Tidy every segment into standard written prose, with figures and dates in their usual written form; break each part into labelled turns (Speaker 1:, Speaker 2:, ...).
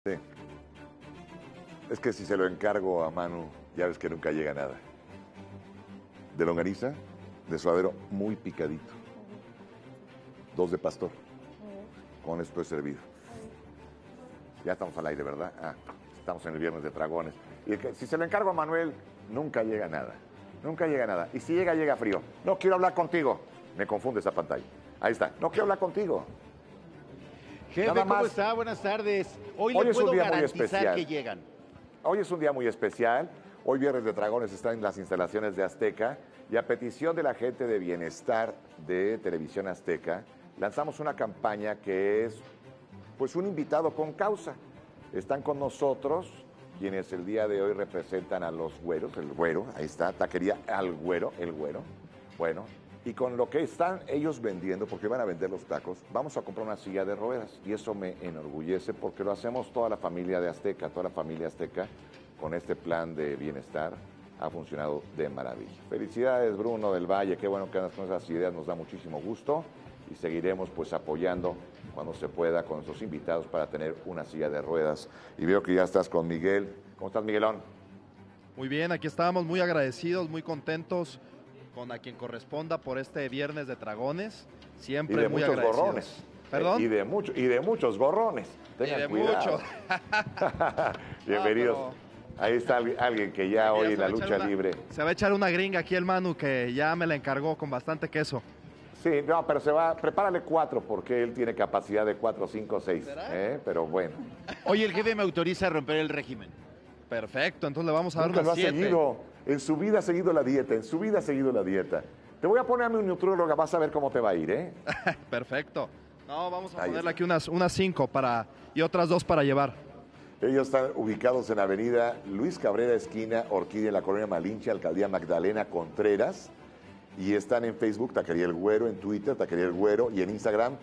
Speaker 1: Sí. Es que si se lo encargo a Manu, ya ves que nunca llega nada. De longaniza, de suadero muy picadito. 2 de pastor. Con esto es servido. Ya estamos al aire, ¿verdad? Estamos en el viernes de Dragones. Y si se lo encargo a Manuel, nunca llega nada. Nunca llega nada. Y si llega, llega frío. No quiero hablar contigo. Me confunde esa pantalla. Ahí está. No quiero hablar contigo.
Speaker 2: Jefe, ¿cómo está? Buenas tardes. Hoy le
Speaker 1: es un
Speaker 2: puedo
Speaker 1: día muy
Speaker 2: garantizar
Speaker 1: especial.
Speaker 2: que llegan.
Speaker 1: Hoy es un día muy especial. Hoy Viernes de Dragones está en las instalaciones de Azteca y a petición de la gente de bienestar de Televisión Azteca, lanzamos una campaña que es pues un invitado con causa. Están con nosotros quienes el día de hoy representan a los güeros, el güero, ahí está, taquería al güero, el güero. Bueno, y con lo que están ellos vendiendo, porque van a vender los tacos, vamos a comprar una silla de ruedas. Y eso me enorgullece porque lo hacemos toda la familia de Azteca, toda la familia Azteca, con este plan de bienestar. Ha funcionado de maravilla. Felicidades, Bruno del Valle, qué bueno que andas con esas ideas, nos da muchísimo gusto. Y seguiremos pues apoyando cuando se pueda con nuestros invitados para tener una silla de ruedas. Y veo que ya estás con Miguel. ¿Cómo estás, Miguelón?
Speaker 3: Muy bien, aquí estábamos muy agradecidos, muy contentos con a quien corresponda por este Viernes de Dragones. Siempre
Speaker 1: y de
Speaker 3: muy
Speaker 1: muchos
Speaker 3: agradecidos.
Speaker 1: Gorrones.
Speaker 3: ¿Perdón?
Speaker 1: Y de muchos gorrones. Tengan
Speaker 3: y de
Speaker 1: cuidado.
Speaker 3: muchos.
Speaker 1: Bienvenidos. Ahí está alguien que ya hoy en la lucha libre.
Speaker 3: Se va a echar una gringa aquí el Manu que ya me la encargó con bastante queso.
Speaker 1: Sí, no, pero prepárale 4 porque él tiene capacidad de 4, 5, 6. Pero bueno.
Speaker 2: Hoy el jefe me autoriza a romper el régimen.
Speaker 3: Perfecto, entonces le vamos a dar
Speaker 1: Nunca
Speaker 3: una
Speaker 1: lo ha
Speaker 3: 7.
Speaker 1: seguido. En su vida ha seguido la dieta, Te voy a poner a mi nutrióloga, vas a ver cómo te va a ir, ¿eh?
Speaker 3: Perfecto. No, vamos a
Speaker 1: Ahí
Speaker 3: ponerle
Speaker 1: está.
Speaker 3: aquí unas 5 y otras 2 para llevar.
Speaker 1: Ellos están ubicados en la avenida Luis Cabrera, esquina Orquídea, en la colonia Malinche, alcaldía Magdalena Contreras. Y están en Facebook, Taquería El Güero, en Twitter, Taquería El Güero, y en Instagram,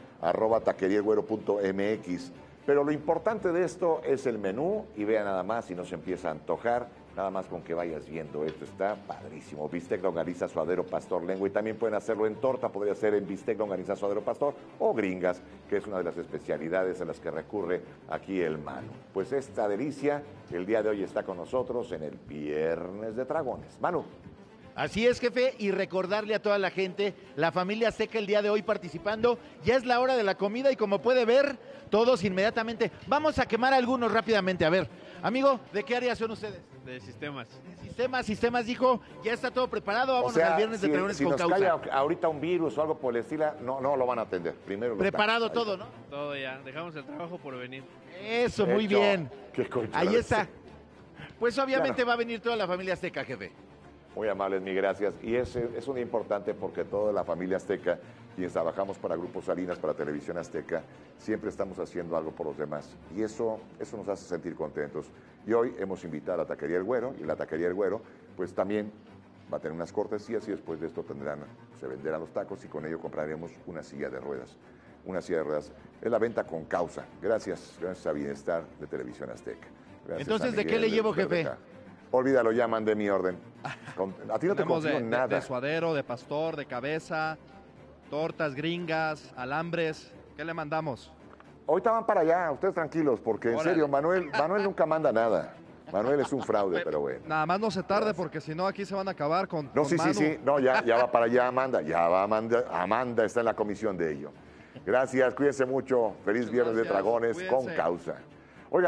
Speaker 1: @taqueriaelgüero.mx. Pero lo importante de esto es el menú, y vea nada más si no se empieza a antojar, nada más con que vayas viendo esto, está padrísimo. Bistec, longaniza, suadero, pastor, lengua, y también pueden hacerlo en torta, podría ser en bistec, longaniza, suadero, pastor, o gringas, que es una de las especialidades a las que recurre aquí el Manu. Pues esta delicia, el día de hoy está con nosotros en el Viernes de Dragones. Manu.
Speaker 2: Así es, jefe, y recordarle a toda la gente, la familia Azteca el día de hoy participando, ya es la hora de la comida y como puede ver, todos inmediatamente, vamos a quemar algunos rápidamente. A ver, amigo, ¿de qué área son ustedes?
Speaker 4: De sistemas.
Speaker 2: Sistemas, dijo, ya está todo preparado, vámonos al Viernes de Dragones
Speaker 1: si
Speaker 2: con
Speaker 1: nos
Speaker 2: causa.
Speaker 1: cae ahorita un virus o algo por el estilo, no lo van a atender. Primero
Speaker 2: Preparado todo, ¿no?
Speaker 4: Todo ya. Dejamos el trabajo por venir.
Speaker 2: Eso, muy
Speaker 1: Hecho.
Speaker 2: bien.
Speaker 1: Qué concha.
Speaker 2: Ahí está. Pues obviamente
Speaker 1: Claro.
Speaker 2: va a venir toda la familia Azteca, jefe.
Speaker 1: Muy amables, mi gracias. Y es un día importante porque toda la familia Azteca, quienes trabajamos para Grupo Salinas, para Televisión Azteca, siempre estamos haciendo algo por los demás. Y eso nos hace sentir contentos. Y hoy hemos invitado a la Taquería El Güero, y la Taquería El Güero, pues también va a tener unas cortesías y después de esto se venderán los tacos y con ello compraremos una silla de ruedas. Una silla de ruedas. Es la venta con causa. Gracias a Bienestar de Televisión Azteca. Gracias
Speaker 2: Entonces,
Speaker 1: a
Speaker 2: ¿de qué
Speaker 1: Miguel
Speaker 2: le llevo, jefe?
Speaker 1: Berbeca. Olvídalo, llaman de mi orden. A ti no te
Speaker 3: Tenemos
Speaker 1: consigo nada.
Speaker 3: de suadero, de pastor, de cabeza, tortas gringas, alambres. ¿Qué le mandamos?
Speaker 1: Ahorita van para allá, ustedes tranquilos, porque en
Speaker 3: Órale.
Speaker 1: serio, Manuel nunca manda nada. Manuel es un fraude, pero bueno.
Speaker 3: Nada más no se tarde porque si no aquí se van a acabar con
Speaker 1: No,
Speaker 3: con
Speaker 1: sí,
Speaker 3: Manu.
Speaker 1: no, ya va para allá Amanda, Amanda está en la comisión de ello. Gracias, cuídense mucho, feliz
Speaker 3: Muchas
Speaker 1: Viernes de
Speaker 3: gracias,
Speaker 1: Dragones con
Speaker 3: cuídense.
Speaker 1: causa.